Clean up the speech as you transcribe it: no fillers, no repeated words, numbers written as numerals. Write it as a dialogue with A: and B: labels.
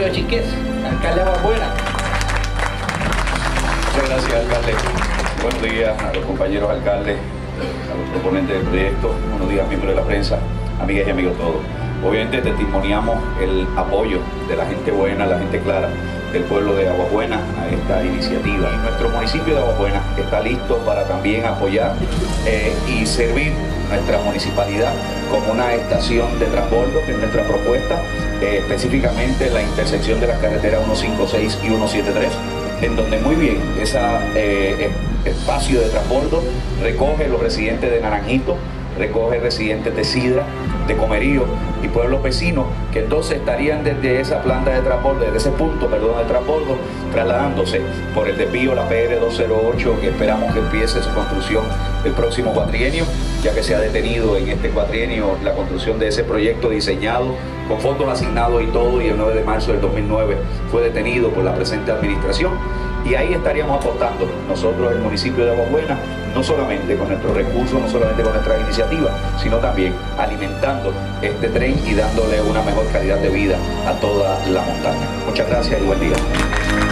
A: Gregorio Chiqués, alcalde de Aguabuena.
B: Muchas gracias, alcalde. Buenos días a los compañeros alcaldes, a los proponentes del proyecto, buenos días, miembros de la prensa, amigas y amigos todos. Obviamente testimoniamos el apoyo de la gente buena, la gente clara del pueblo de Aguabuena a esta iniciativa. Y nuestro municipio de Aguabuena está listo para también apoyar y servir nuestra municipalidad como una estación de transbordo, que es nuestra propuesta, específicamente en la intersección de las carreteras 156 y 173, en donde muy bien ese espacio de transbordo recoge los residentes de Naranjito, recoge residentes de Sidra, de Comerío y pueblos vecinos, que entonces estarían desde esa planta de transbordo, desde ese punto, perdón, de transbordo, trasladándose por el desvío, la PR 208, que esperamos que empiece su construcción el próximo cuatrienio, ya que se ha detenido en este cuatrienio la construcción de ese proyecto diseñado con fondos asignados y todo, y el 9 de marzo del 2009 fue detenido por la presente administración. Y ahí estaríamos aportando nosotros, el municipio de Aguabuena, no solamente con nuestros recursos, no solamente con nuestras iniciativas, sino también alimentando este tren y dándole una mejor calidad de vida a toda la montaña. Muchas gracias y buen día.